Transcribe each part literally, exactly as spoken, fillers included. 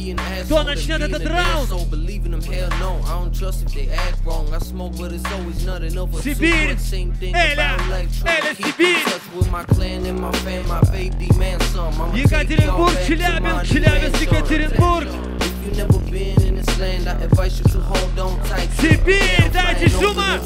Кто начнет этот раунд? Сибирь! Эля! Эля, Сибирь! Екатеринбург, Челябинск, Челябинск, Екатеринбург! Сибирь, дайте шума!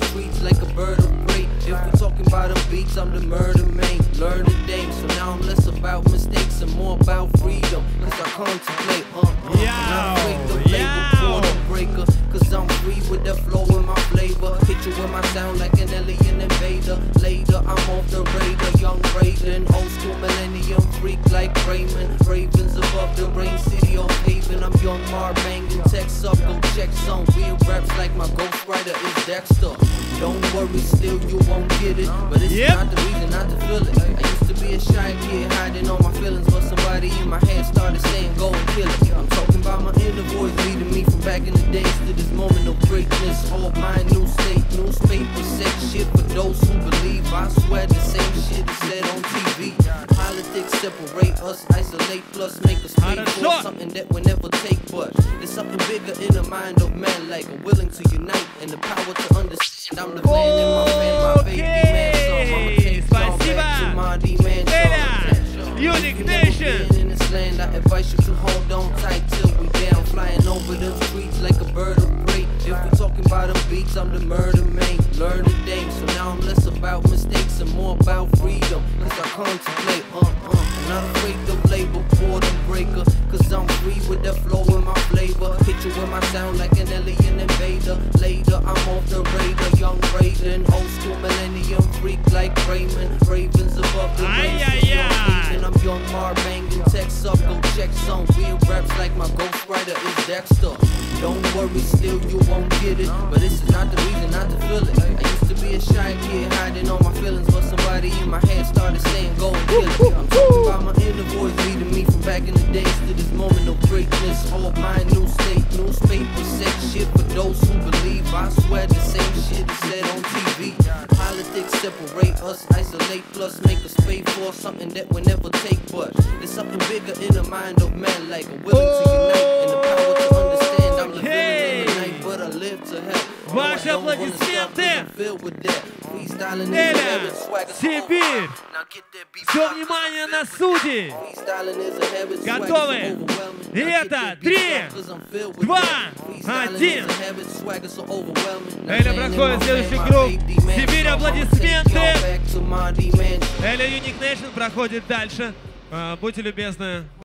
If we're talking about the beats, I'm the murder man. Learn the game, so now I'm less about mistakes and more about freedom. Cause I contemplate, uh, uh. Yo, Now I break the label, border breaker. Cause I'm free with that flow and my flavor. Hit you with my sound like an alien invader. Later, I'm off the radar, young Raiden. Old school millennium freak like Raymond. Ravens above the rain, city of Haven. I'm young Mar banging, text up, go check some. Weird raps like my ghostwriter is Dexter. Don't worry, still you won't get it, but it's yep. not the reason not to feel it. I used to be a shy kid, hiding all my feelings, but somebody in my head started saying, go and kill it. I'm talking about my inner voice leading me from back in the days to this moment of greatness. All my new state, newspaper said shit for those who believe. I swear the same shit is said on T V. Politics separate us, isolate, plus make us pay for something that we never take. But there's something bigger in the mind of man, like a willing to unite and the power to understand. I'm the man in my fan, my baby man, so I'ma take y'all back to my demand. Эля Юникнейшен. In this land, I advise you to hold on tight till we down, flying over the streets like a bird of prey. If we're talking about the beats, I'm the murder man. Learn the game, so now I'm less about mistakes and more about freedom. Cause I contemplate, uh, uh, I'm not afraid of label, border breaker. Cause I'm free with that flow and my flavor. Hit you with my sound like an alien invader. Later, I'm off the radar, young Raiden. Old school millennium freak like Raymond. Ravens above the rain, and I'm young Mar banging, text up, go check some. Weird raps like my ghostwriter is Dexter. Don't worry, still you won't get it, but this is not the reason not to feel it. I used to be a shy kid, hiding all my feelings, but somebody in my head started saying, go and kill it. I'm talking about my inner voice leading me from back in the days to this moment of greatness. All my new state, newspaper said shit for those who believe. I swear the same shit is said on T V. Politics separate us, isolate, plus make us pay for something that we never take. But there's something bigger in the mind of man, like a willing to unite and the power to understand. I'm the villain in the night, but I live to help. Ваши аплодисменты! Эля, Сибирь! Все внимание на судей! Готовы? И это три, два, один. Эля проходит следующий круг. Сибирь, аплодисменты! Эля Юникнейшен проходит дальше. Будьте любезны.